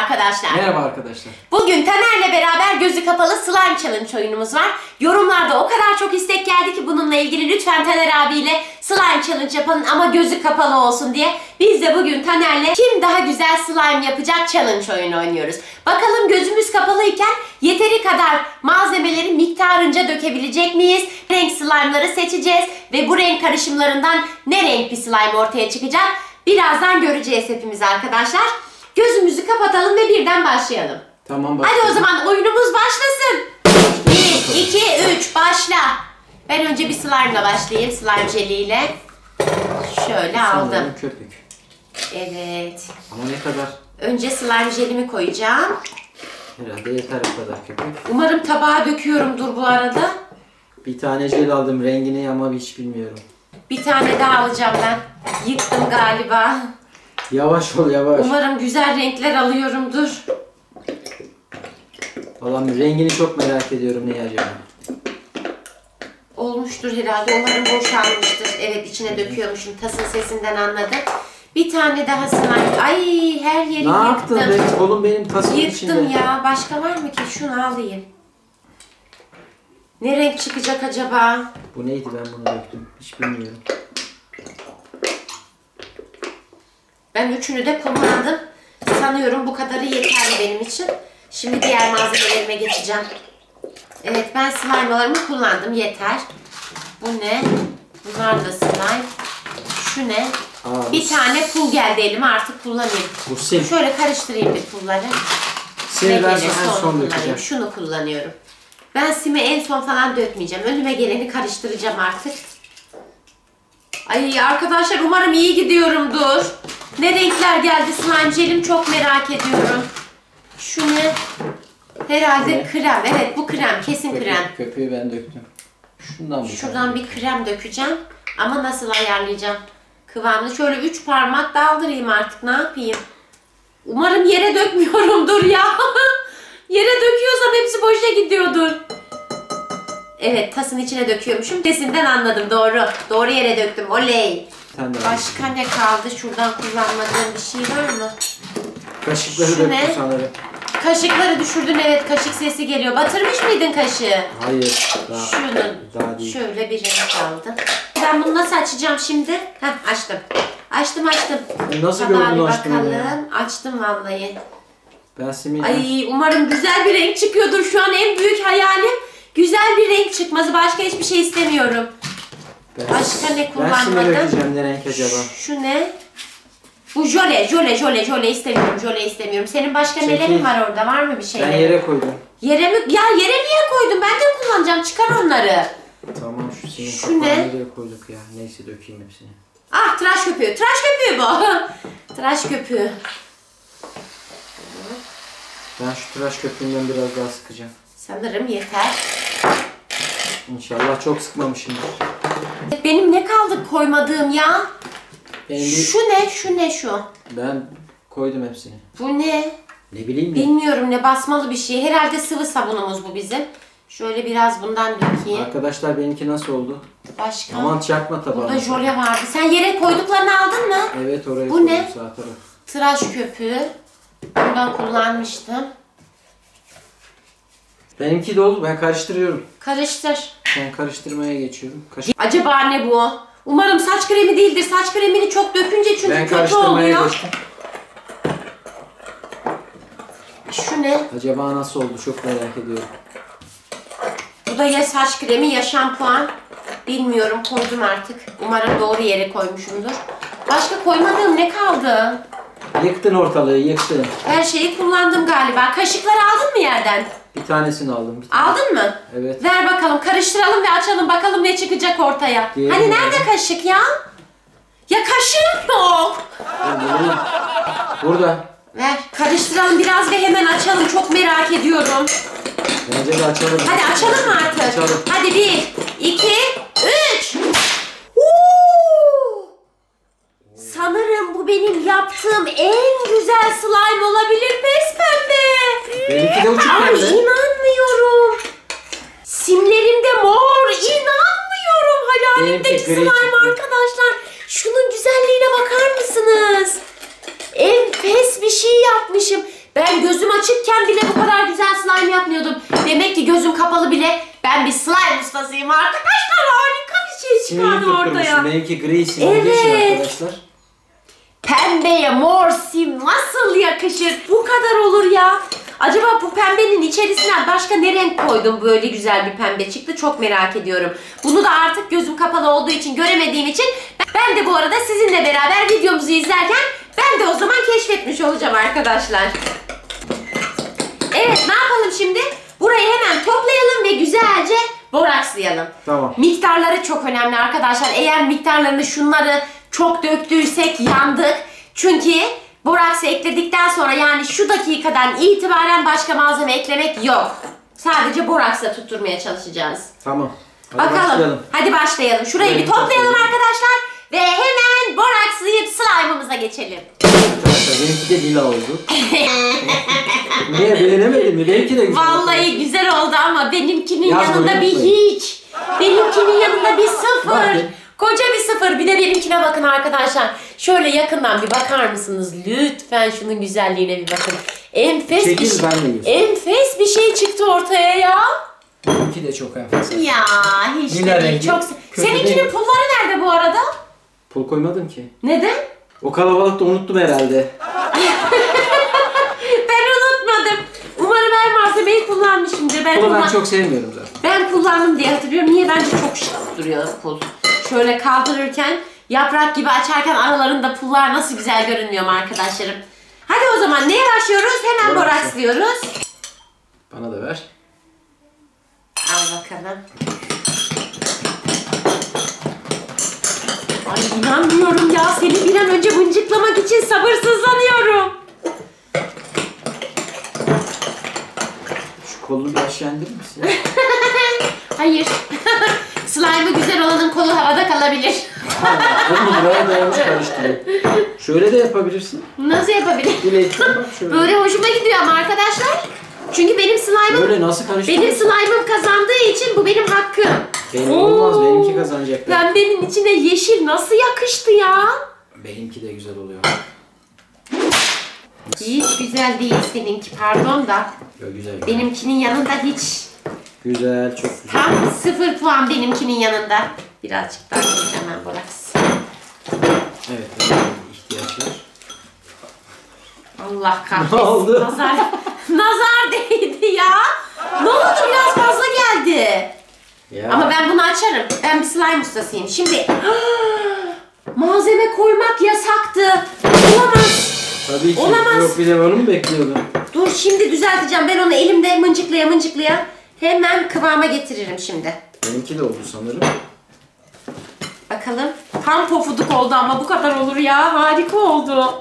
arkadaşlar. Merhaba arkadaşlar. Bugün Taner'le beraber gözü kapalı slime challenge oyunumuz var. Yorumlarda o kadar çok istek geldi ki bununla ilgili lütfen Taner abiyle slime challenge yapalım ama gözü kapalı olsun diye. Biz de bugün Taner'le kim daha güzel slime yapacak challenge oyunu oynuyoruz. Bakalım gözümüz kapalıyken yeteri kadar malzemeleri miktarınca dökebilecek miyiz? Renk slime'ları seçeceğiz ve bu renk karışımlarından ne renk bir slime ortaya çıkacak? Birazdan göreceğiz hepimiz arkadaşlar. Gözümüzü kapatalım ve birden başlayalım. Tamam, başlayalım. Hadi o zaman oyunumuz başlasın. 1, 2, 3 başla. Ben önce bir slime ile başlayayım. Slime jeliyle. Şöyle aldım. Köpük. Evet. Ama ne kadar? Önce slime jelimi koyacağım. Herhalde yeter o kadar köpük. Umarım tabağa döküyorumdur bu arada. Bir tane jel aldım, rengini ama hiç bilmiyorum. Bir tane daha alacağım ben. Yıktım galiba. Yavaş ol, yavaş. Umarım güzel renkler alıyorumdur. Vallahi rengini çok merak ediyorum, ne acaba? Olmuştur herhalde. Umarım boşalmıştır. Evet, içine döküyormuşum. Tasın sesinden anladım. Bir tane daha slime. Ay, her yeri yıktım. Ne yaptın? Oğlum benim tasımın içinde. Yıktım ya. Başka var mı ki? Şunu alayım. Ne renk çıkacak acaba? Bu neydi, ben bunu döktüm. Hiç bilmiyorum. Ben üçünü de kullandım. Sanıyorum bu kadarı yeterli benim için. Şimdi diğer malzemelerime geçeceğim. Evet, ben slime'larımı kullandım. Yeter. Bu ne? Bunlar da slime. Şu ne? Bir tane pul geldi elime, artık kullanayım. Bu sim. Şöyle karıştırayım bir pulları. Simi ben en son dökeceğim. Şunu kullanıyorum. Ben simi en son falan dökmeyeceğim. Önüme geleni karıştıracağım artık. Ay arkadaşlar, umarım iyi gidiyorumdur. Ne renkler geldi slime jelim, çok merak ediyorum. Şu ne? Herhalde krem. Evet, bu krem. Kesin krem. Köpüğü ben döktüm. Şuradan bir krem dökeceğim. Ama nasıl ayarlayacağım kıvamını? Şöyle 3 parmak daldırayım artık. Ne yapayım? Umarım yere dökmüyorumdur ya. Yere döküyorsam hepsi boşa gidiyordur. Evet, tasın içine döküyormuşum. Sesinden anladım. Doğru. Doğru yere döktüm. Oley. Başka ne kaldı? Şuradan kullanmadığım bir şey var mı? Kaşıkları döktüm sanırım. Kaşıkları düşürdün, evet, kaşık sesi geliyor. Batırmış mıydın kaşığı? Hayır. Daha değil. Şöyle bir renk aldım. Ben bunu nasıl açacağım şimdi? Heh, açtım. Açtım. Nasıl gördün açtın ya? Açtım vallahi. Ben simiden... Ay, umarım güzel bir renk çıkıyordur. Şu an en büyük hayalim güzel bir renk çıkması. Başka hiçbir şey istemiyorum. Başka ne kullanmadım? Ben şimdi dökeceğim, ne renk acaba? Şu ne? Bu jöle istemiyorum. Jöle istemiyorum. Senin başka nelerin var orada? Var mı bir şeyler? Ben yere koydum. Yere mi? Ya yere niye koydun? Ben de kullanacağım. Çıkar onları. Tamam, senin şu kapağını ne? nereye koyduk ya? Neyse, dökeyim hepsini. Ah, tıraş köpüğü. Tıraş köpüğü bu. Tıraş köpüğü. Ben şu tıraş köpüğünden biraz daha sıkacağım. Sanırım yeter. İnşallah çok sıkmamışımdır. Benim ne kaldı koymadığım ya? Şu ne? Ben koydum hepsini. Bu ne? Ne bileyim ya. Bilmiyorum, ne basmalı bir şey. Herhalde sıvı sabunumuz bu bizim. Şöyle biraz bundan dökeyim. Arkadaşlar, benimki nasıl oldu? Başka? Aman çakma tabağı. Burada jöle vardı. Sen yere koyduklarını aldın mı? Evet, oraya bu ne? Sağ taraf. Tıraş köpüğü. Bundan kullanmıştım. Benimki de oldu. Ben karıştırıyorum. Karıştır. Ben karıştırmaya geçiyorum. Acaba ne bu? Umarım saç kremi değildir. Saç kremini çok dökünce çünkü ben kötü karıştırmaya oluyor. geçtim. Şu ne? Acaba nasıl oldu? Çok merak ediyorum. Bu da ya saç kremi ya şampuan. Bilmiyorum, koydum artık. Umarım doğru yere koymuşumdur. Başka koymadığım ne kaldı? Yıktın ortalığı, yıktın. Her şeyi kullandım galiba. Kaşıkları aldın mı yerden? Bir tanesini aldım. Aldın mı? Evet. Ver bakalım, karıştıralım ve açalım bakalım ne çıkacak ortaya. Diyelim hani mi? nerede kaşık ya? Ya kaşığım yok. Burada. Ver, karıştıralım biraz ve hemen açalım. Çok merak ediyorum. Bence de açalım. Hadi açalım mı artık? Açalım. Hadi 1, 2, 3. Sanırım bu benim yaptığım en güzel slime olabilir, pes pembe. Benimki de uçuk Ay, pembe. inanmıyorum. Simlerimde mor, inanmıyorum. Hayalimdeki slime arkadaşlar. Şunun güzelliğine bakar mısınız? Enfes bir şey yapmışım. Ben gözüm açıkken bile bu kadar güzel slime yapmıyordum. Demek ki gözüm kapalı bile ben bir slime ustasıyım arkadaşlar. Harika bir şey çıkardım ortaya. Benimki gri sim olduğu için arkadaşlar. Pembeye mor sim nasıl yakışır? Bu kadar olur ya. Acaba bu pembenin içerisinden başka ne renk koydum böyle güzel bir pembe çıktı? Çok merak ediyorum. Bunu da artık gözüm kapalı olduğu için göremediğim için ben de bu arada sizinle beraber videomuzu izlerken ben de o zaman keşfetmiş olacağım arkadaşlar. Evet, ne yapalım şimdi? Burayı hemen toplayalım ve güzelce borakslayalım. Tamam. Miktarları çok önemli arkadaşlar. Eğer miktarlarını şunları çok döktüysek yandık. Çünkü boraksı ekledikten sonra yani şu dakikadan itibaren başka malzeme eklemek yok. Sadece boraksla tutturmaya çalışacağız. Tamam. Hadi bakalım. Hadi başlayalım. Şurayı bir toplayalım arkadaşlar. Ve hemen borakslayıp slime'ımıza geçelim. Arkadaşlar benimki de lila oldu. Niye beğenemedin mi? Benimki de güzel. Vallahi güzel oldu ama benimkinin Yaz yanında bir hiç. Benimkinin yanında bir sıfır. Bakın. Koca bir sıfır. Bir de benimkine bakın arkadaşlar. Şöyle yakından bir bakar mısınız? Lütfen şunun güzelliğine bir bakın. Enfes Çekil, bir ben de göstereyim. enfes bir şey çıktı ortaya ya. Benimki de çok enfes. Ya hiç Lila de değil. rengi. Çok... Kötü Seninkinin değil. pulları nerede bu arada? Pul koymadım ki. Neden? O kalabalıkta unuttum herhalde. Ben unutmadım. Umarım her malzemeyi kullanmışımdır. Pulu ben çok sevmiyorum zaten. Ben kullandım diye hatırlıyorum. Niye? Bence çok şık duruyor pul. Şöyle kaldırırken, yaprak gibi açarken aralarında pullar nasıl güzel görünmüyor mu arkadaşlarım? Hadi o zaman neye başlıyoruz? Hemen borakslıyoruz. Bana da ver. Al bakalım. Ay inanmıyorum ya. Seni bir an önce mıncıklamak için sabırsızlanıyorum. Şu kolunu bir aşağı indirir misin? Hayır. Slime'ı güzel olanın kolu havada kalabilir. Oğlum buraya dayanmış karıştırıyor. Şöyle de yapabilirsin. Nasıl yapabilir? Bilekten bak şöyle. Böyle hoşuma gidiyor ama arkadaşlar. Çünkü benim slime'ım... Böyle nasıl karıştırıyor? Benim slime'ım kazandığı için bu benim hakkım. Benim olmaz, benimki kazanacak. Pembenin içine yeşil nasıl yakıştı ya? Benimki de güzel oluyor. Hiç güzel değil seninki, pardon da. Yo, güzel. Benimkinin yanında hiç. Güzel, çok güzel. Tam 0 puan benimkinin yanında. Birazcık daha hemen boraks. Evet, evet, ihtiyaç var. Allah kahretsin. Ne oldu? Nazar değdi ya. Ne oldu, biraz fazla geldi. Ya. Ama ben bunu açarım. Ben bir slime ustasıyım. Şimdi malzeme koymak yasaktı. Olamaz. Tabii ki. Olamaz. Yok, bir de onu mu bekliyordun? Dur şimdi düzelteceğim. Ben onu elimde mıncıklaya hemen kıvama getiririm şimdi. Benimki de oldu sanırım. Bakalım. Tam pofuduk oldu ama bu kadar olur ya. Harika oldu.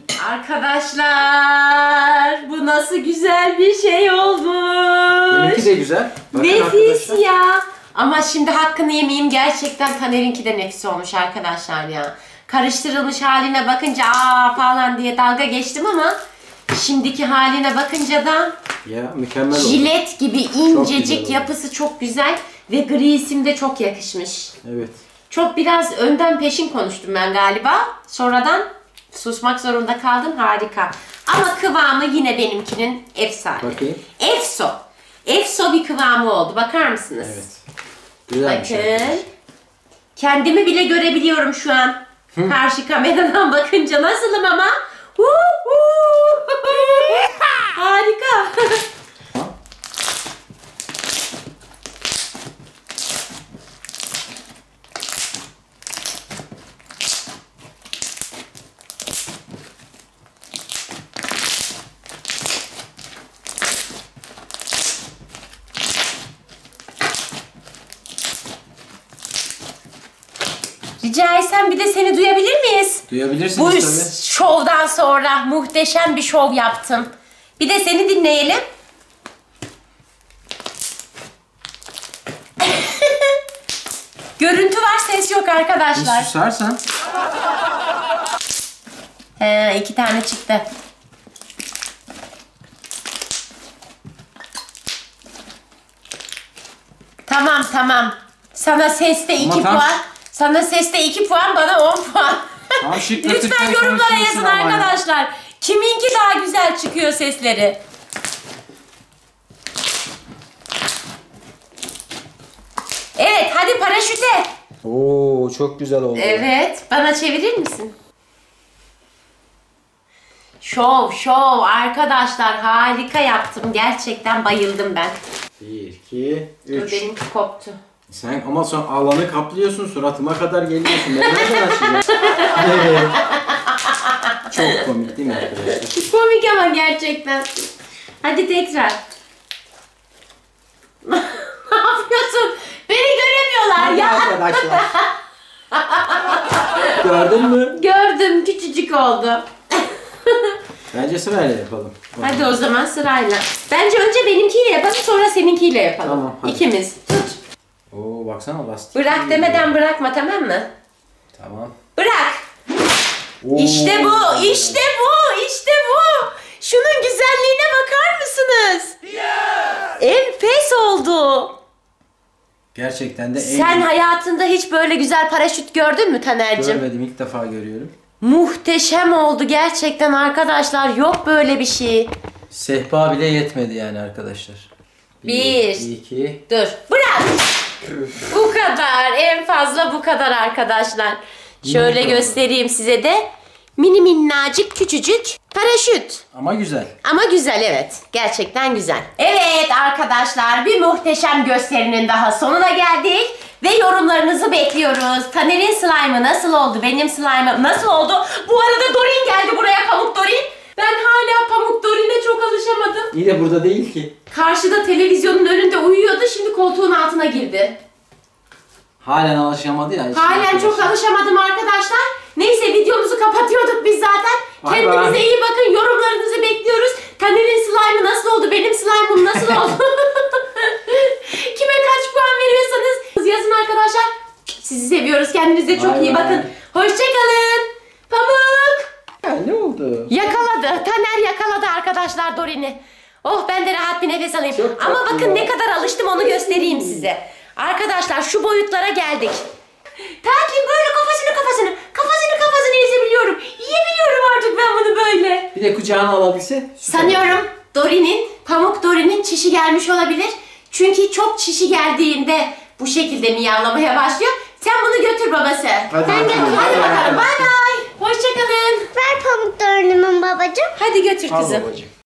Arkadaşlar bu nasıl güzel bir şey olmuş. Benimki de güzel. Bakın Nefis arkadaşlar. ya. Ama şimdi hakkını yemeyeyim. Gerçekten Taner'inki de nefis olmuş arkadaşlar ya. Karıştırılmış haline bakınca aa falan diye dalga geçtim ama şimdiki haline bakınca da Ya mükemmel oldu. jilet gibi incecik oldu. yapısı çok güzel ve gri isim de çok yakışmış. Evet. Çok biraz önden peşin konuştum ben galiba. Sonradan susmak zorunda kaldım. Harika. Ama kıvamı yine benimkinin efsane. Bakayım. Efso. Efso bir kıvamı oldu. Bakar mısınız? Evet. Güzelmiş. Bakın. Kendimi bile görebiliyorum şu an. Karşı kameradan bakınca nasılım ama? Harika. Rica etsem bir de seni duyabilir miyiz? Duyabilirsiniz Bu tabii. şovdan sonra muhteşem bir şov yaptım. Bir de seni dinleyelim. Görüntü var, ses yok Bir arkadaşlar. susarsan. 2 tane çıktı. Tamam. Sana seste 2 Ama tam- puan. Sana seste 2 puan, bana 10 puan. Tam şıklatırken Lütfen yorumlara konuşuyorsun yazın ama ya. arkadaşlar. Kiminki daha güzel çıkıyor sesleri. Evet, hadi paraşüte. Oo, çok güzel oldu. Evet, bana çevirir misin? Şov arkadaşlar, harika yaptım. Gerçekten bayıldım ben. 1, 2, Dur, 3. benimki koptu. Sen ama son alanı kaplıyorsun, suratıma kadar geliyorsun. Ben nereden açacağım? Evet. Çok komik değil mi arkadaşlar? Komik ama gerçekten. Hadi tekrar. Ne yapıyorsun? Beni göremiyorlar ya. Arkadaşlar. Gördün mü? Gördüm, küçücük oldu. Bence sırayla yapalım. Hadi o zaman sırayla. Bence önce benimkiyle yapalım, sonra seninkiyle yapalım. Tamam, hadi. İkimiz. Tut. Oo, baksana lastik. Bırak demeden bırakma, tamam mı? Tamam. Bırak. Oo. İşte bu, işte bu, işte bu. Şunun güzelliğine bakar mısınız? Enfes oldu. Gerçekten de Sen hayatında hiç böyle güzel paraşüt gördün mü Taner'cim? görmedim, ilk defa görüyorum. Muhteşem oldu gerçekten arkadaşlar. Yok böyle bir şey. Sehpa bile yetmedi yani arkadaşlar. 1, 2. dur. Bırak. Bu kadar. En fazla bu kadar arkadaşlar. Şöyle göstereyim size de. Mini minnacık küçücük paraşüt. Ama güzel. Ama güzel, evet. Gerçekten güzel. Evet arkadaşlar, bir muhteşem gösterinin daha sonuna geldik. Ve yorumlarınızı bekliyoruz. Taner'in slime'ı nasıl oldu? Benim slime'ım nasıl oldu? Bu arada Dorin geldi buraya, Pamuk Dorin. Ben hala Pamuk Dorin'e çok alışamadım. İyi de burada değil ki. Karşıda televizyonun önünde uyuyordu. Şimdi koltuğun altına girdi. Halen alışamadı ya. Halen çok alışamadım arkadaşlar. Neyse, videomuzu kapatıyorduk biz zaten. Bay Kendinize bay. iyi bakın. Yorumlarınızı bekliyoruz. Taner'in slime'ı nasıl oldu? Benim slime'ım nasıl oldu? Kime kaç puan veriyorsanız yazın arkadaşlar. Sizi seviyoruz. Kendinize çok Bay iyi bay. bakın. Hoşçakalın. Pamuk. Ya ne oldu? Yakaladı. Taner yakaladı arkadaşlar Dorin'i. Oh, ben de rahat bir nefes alayım. Çok Ama tatlı bakın ya. ne kadar alıştım, onu göstereyim size. Arkadaşlar şu boyutlara geldik. Tatlım böyle kafasını ezebiliyorum. Yiyebiliyorum artık ben bunu böyle. Bir de kucağına alabilse. süper. Sanıyorum Pamuk Dorin'in çişi gelmiş olabilir. Çünkü çok çişi geldiğinde bu şekilde miyavlamaya başlıyor. Sen bunu götür babası. Hadi Sen götür. bakalım. Hadi Hadi bakalım. bakalım. Bay bay. Hoşçakalın. Ver pamuk da babacığım. Hadi götür Al kızım. babacığım.